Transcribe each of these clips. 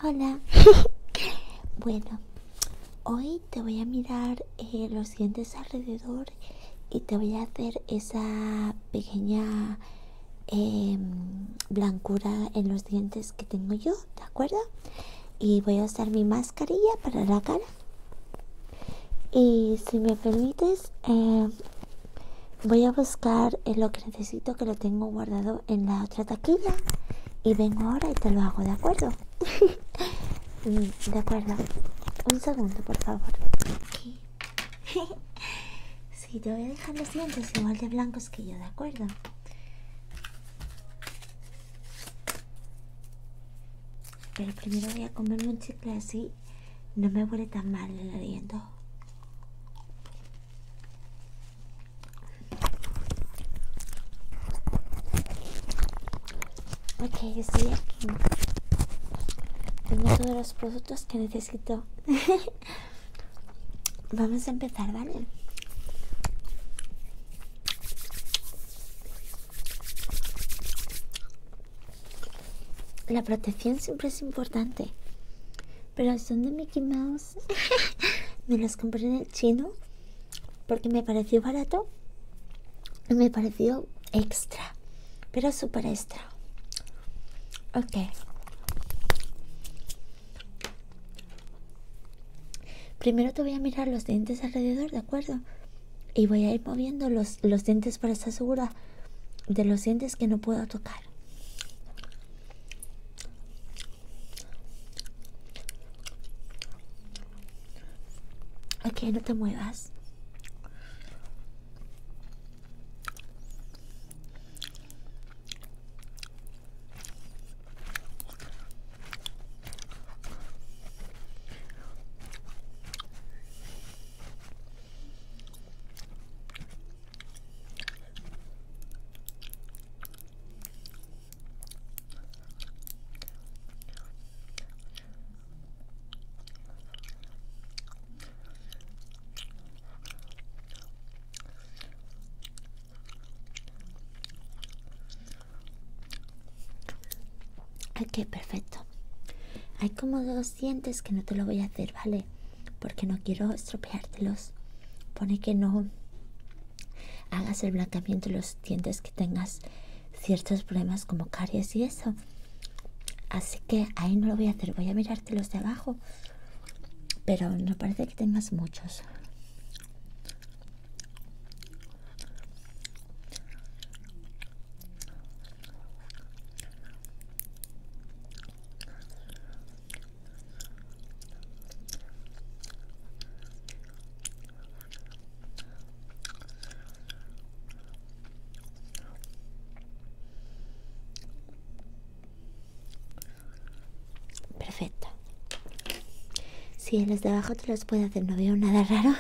Hola. Bueno, hoy te voy a mirar los dientes alrededor y te voy a hacer esa pequeña blancura en los dientes que tengo yo, ¿de acuerdo? Y voy a usar mi mascarilla para la cara. Y si me permites, voy a buscar lo que necesito, que lo tengo guardado en la otra taquilla. Y vengo ahora y te lo hago, ¿de acuerdo? De acuerdo. Un segundo, por favor. Aquí. Sí, te voy a dejar los dientes igual de blancos que yo, ¿de acuerdo? Pero primero voy a comerme un chicle así no me huele tan mal el aliento. Ok, estoy aquí. Tengo todos los productos que necesito. Vamos a empezar, ¿vale? La protección siempre es importante. Pero son de Mickey Mouse. Me los compré en el chino porque me pareció barato y me pareció extra, pero súper extra. Ok. Primero te voy a mirar los dientes alrededor, ¿de acuerdo? Y voy a ir moviendo los dientes para estar segura de los dientes que no puedo tocar. Ok, no te muevas. Ok, perfecto. Hay como dos dientes que no te lo voy a hacer, ¿vale? Porque no quiero estropeártelos. Pone que no hagas el blanqueamiento de los dientes que tengas ciertos problemas como caries y eso. Así que ahí no lo voy a hacer. Voy a mirarte los de abajo. Pero no parece que tengas muchos. Perfecto. Sí, los de abajo te los puedo hacer. No veo nada raro.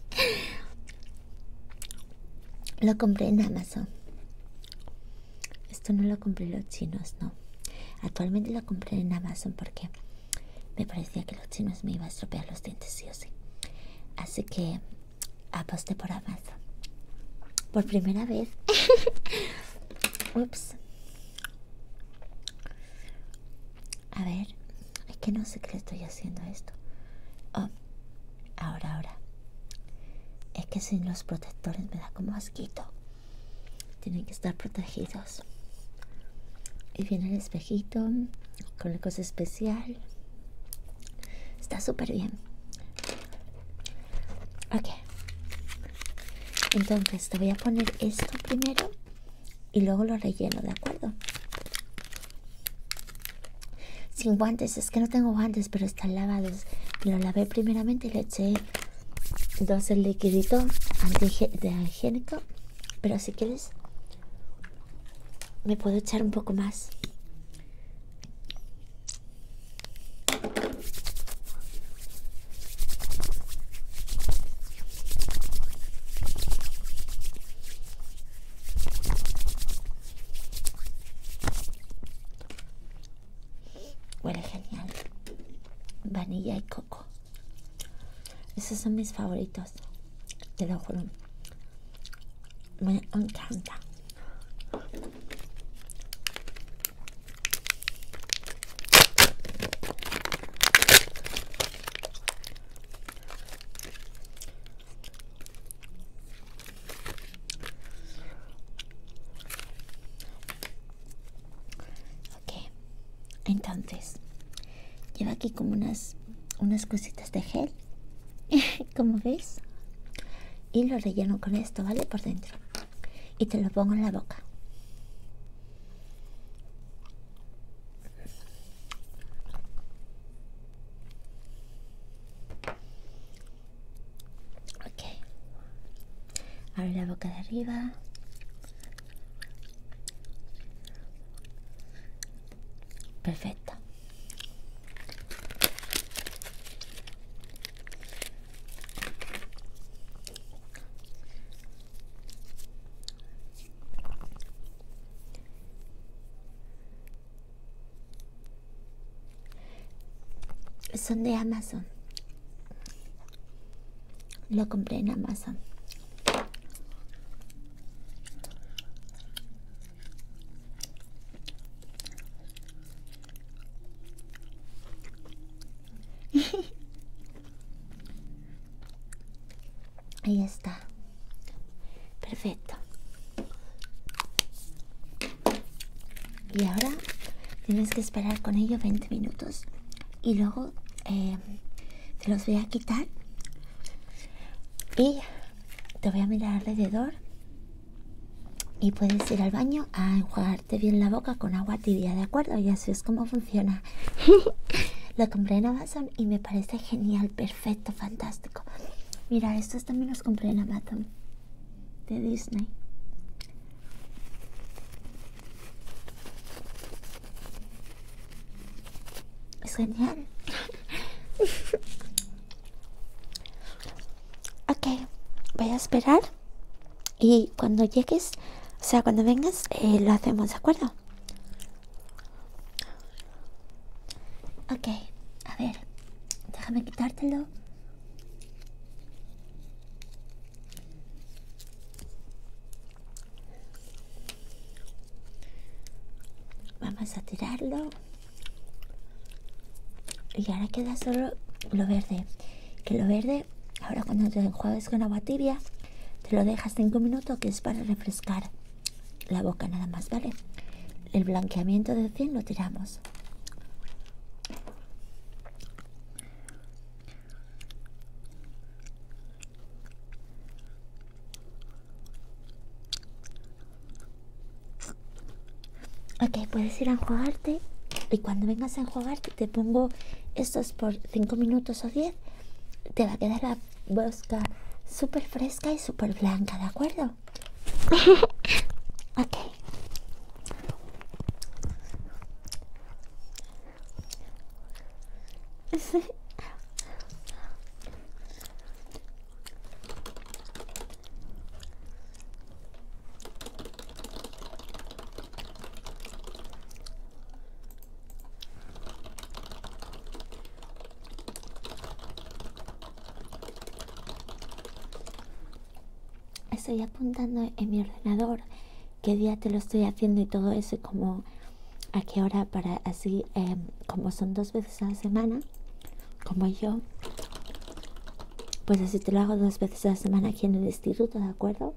Lo compré en Amazon. Esto no lo compré en los chinos, no. Actualmente lo compré en Amazon porque me parecía que los chinos me iban a estropear los dientes sí o sí. Así que aposté por Amazon. Por primera vez. Ups. A ver. Es que no sé qué le estoy haciendo a esto. Oh. Ahora. Es que sin los protectores me da como asquito. Tienen que estar protegidos. Y viene el espejito con la cosa especial. Está súper bien. Ok. Entonces te voy a poner esto primero y luego lo relleno, ¿de acuerdo? Sin guantes, es que no tengo guantes, pero están lavados. Lo lavé primeramente y le eché dos el liquidito antihigiénico. Pero si quieres, me puedo echar un poco más. Huele genial. Vanilla y coco. Esos son mis favoritos. Te lo juro. Me encanta. Entonces, lleva aquí como unas cositas de gel, como ves, y lo relleno con esto, ¿vale? Por dentro. Y te lo pongo en la boca. Ok. Abre la boca de arriba. Perfecto. Son de Amazon. Lo compré en Amazon. Ahí está. Perfecto. Y ahora tienes que esperar con ello 20 minutos. Y luego te los voy a quitar. Y te voy a mirar alrededor. Y puedes ir al baño a enjuagarte bien la boca con agua tibia, ¿de acuerdo? Y así es como funciona. Lo compré en Amazon y me parece genial, perfecto, fantástico. Mira, estos también los compré en Amazon, de Disney. Es genial. Ok, voy a esperar. Y cuando llegues, o sea, cuando vengas, lo hacemos, ¿de acuerdo? Ok, a ver, déjame quitártelo. Vamos a tirarlo. Y ahora queda solo lo verde. Que lo verde, ahora cuando te enjuagues con agua tibia, te lo dejas 5 minutos, que es para refrescar la boca nada más, ¿vale? El blanqueamiento de 100 lo tiramos. Ok, puedes ir a enjuagarte. Y cuando vengas a enjuagarte te pongo estos por 5 minutos o 10. Te va a quedar la boca súper fresca y súper blanca, ¿de acuerdo? Ok. Estoy apuntando en mi ordenador qué día te lo estoy haciendo y todo eso, y como a qué hora, para así, como son 2 veces a la semana, como yo, pues así te lo hago 2 veces a la semana aquí en el instituto, ¿de acuerdo?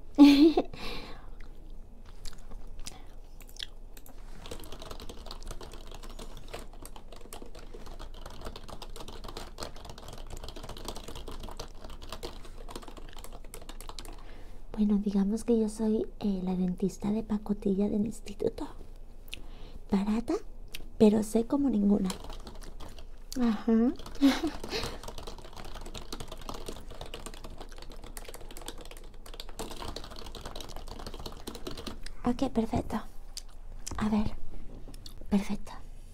Bueno, digamos que yo soy la dentista de pacotilla del instituto. Barata, pero sé como ninguna. Ajá. Ok, perfecto. A ver, perfecto.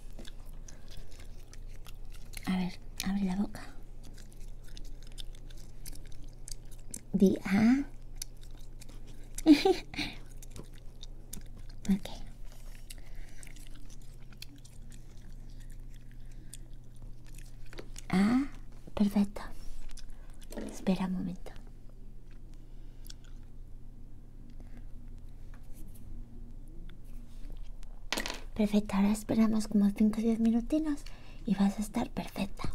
A ver, abre la boca. Di A. Ok. Ah, perfecto. Espera un momento. Perfecto, ahora esperamos como 5 o 10 minutinos y vas a estar perfecta.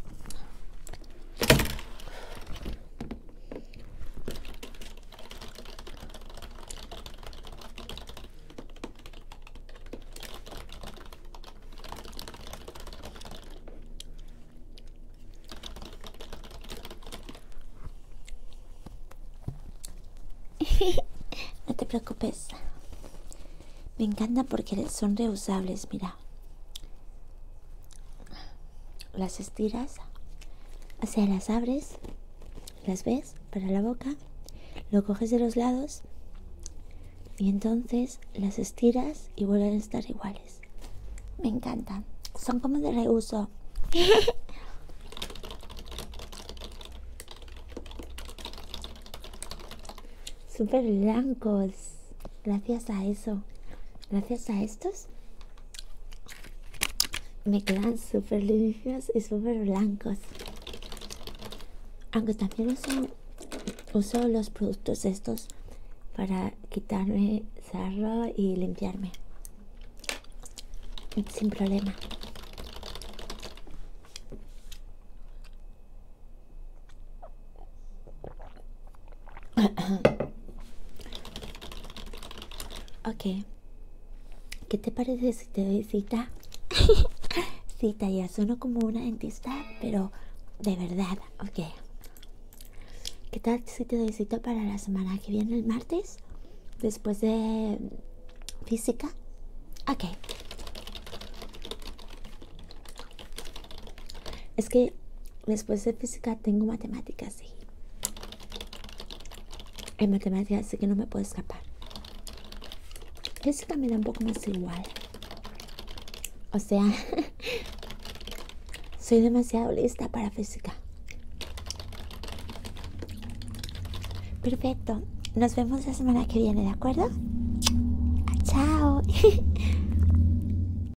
No te preocupes. Me encanta porque son reusables, mira. Las estiras, o sea, las abres, las ves para la boca, lo coges de los lados y entonces las estiras y vuelven a estar iguales. Me encantan. Son como de reuso. Súper blancos. Gracias a eso. Gracias a estos. Me quedan súper limpios y súper blancos. Aunque también uso los productos estos para quitarme sarro y limpiarme. Sin problema. Ok. ¿Qué te parece si te doy cita? Cita, ya sueno como una dentista, pero de verdad, ok. ¿Qué tal si te doy cita para la semana que viene, el martes? Después de física. Ok. Es que después de física tengo matemáticas, sí. En matemáticas sí que no me puedo escapar. Física me da un poco más igual. O sea, soy demasiado lista para física. Perfecto. Nos vemos la semana que viene, ¿de acuerdo? Chao.